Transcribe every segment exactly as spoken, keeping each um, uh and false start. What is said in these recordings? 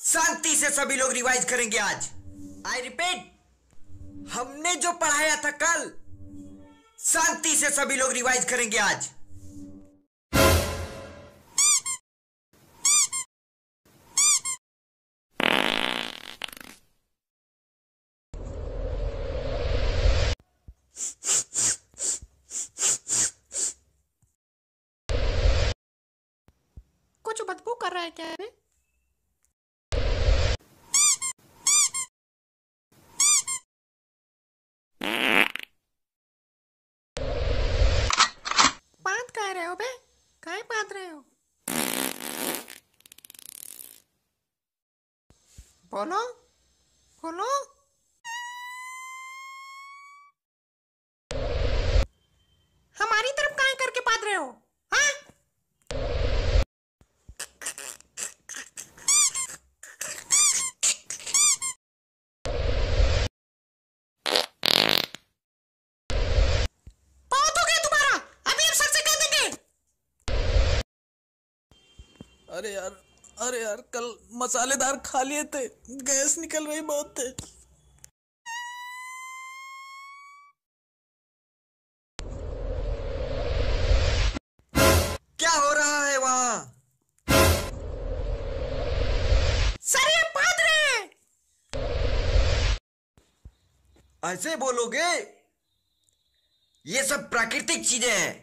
शांति से सभी लोग रिवाइज करेंगे आज। आई रिपीट, हमने जो पढ़ाया था कल, शांति से सभी लोग रिवाइज करेंगे आज। कुछ बदबू कर रहा है क्या रे? बात कह रहे हो बे? काहे बात रहे हो? बोलो बोलो। हमारी तरफ काहे करके बात रहे हो? हाँ? बहुत हो गया तुम्हारा, अभी हम सर से कह देंगे। अरे यार अरे यार कल मसालेदार खा लिए थे, गैस निकल रही बहुत तेज। क्या हो रहा है वहां? सर ये बात रहे हैं। ऐसे बोलोगे? ये सब प्राकृतिक चीजें हैं।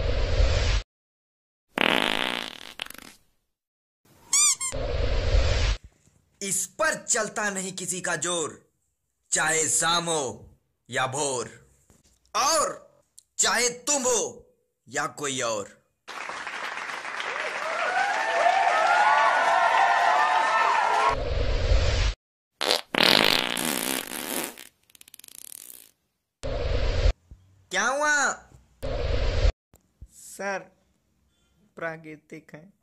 इस पर चलता नहीं किसी का जोर, चाहे शाम हो या भोर, और चाहे तुम हो या कोई और। क्या हुआ? सर प्राकृतिक है।